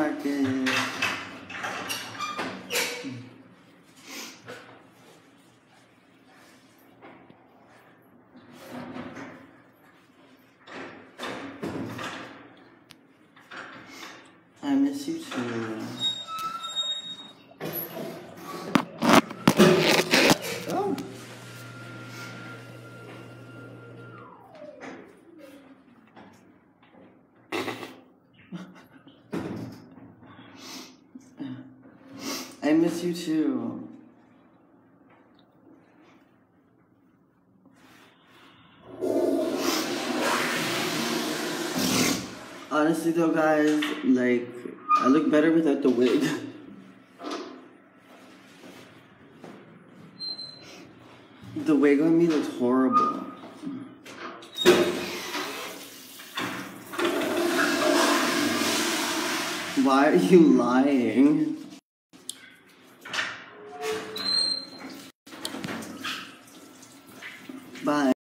Marcus. I miss you too. Oh. I miss you too. Honestly though, guys, like, I look better without the wig. The wig on me looks horrible. Why are you lying?